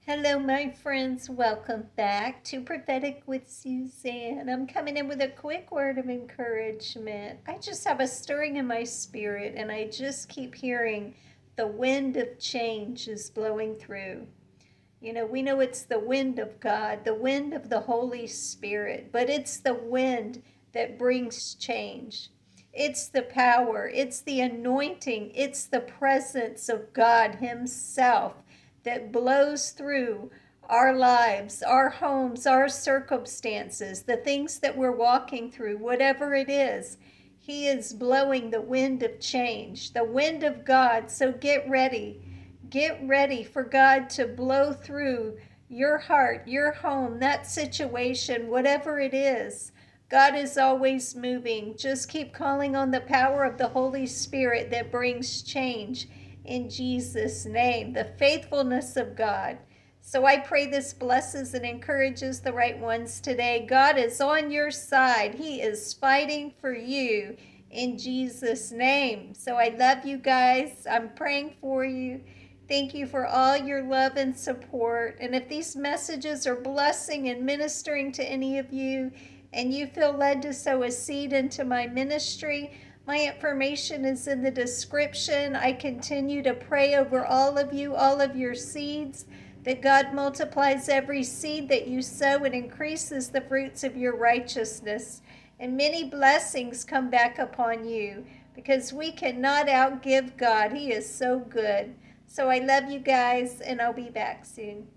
Hello, my friends. Welcome back to Prophetic with Suzanne. I'm coming in with a quick word of encouragement. I just have a stirring in my spirit, and I just keep hearing the wind of change is blowing through. We know it's the wind of God, the wind of the Holy Spirit, but it's the wind that brings change. It's the power, it's the anointing, it's the presence of God Himself that blows through our lives, our homes, our circumstances, the things that we're walking through, whatever it is. He is blowing the wind of change, the wind of God. So get ready. Get ready for God to blow through your heart, your home, that situation, whatever it is. God is always moving. Just keep calling on the power of the Holy Spirit that brings change in Jesus' name, the faithfulness of God. So I pray this blesses and encourages the right ones today. God is on your side. He is fighting for you in Jesus' name. So I love you guys. I'm praying for you. Thank you for all your love and support. And if these messages are blessing and ministering to any of you, and you feel led to sow a seed into my ministry, my information is in the description. I continue to pray over all of you, all of your seeds, that God multiplies every seed that you sow and increases the fruits of your righteousness. And many blessings come back upon you because we cannot outgive God. He is so good. So I love you guys, and I'll be back soon.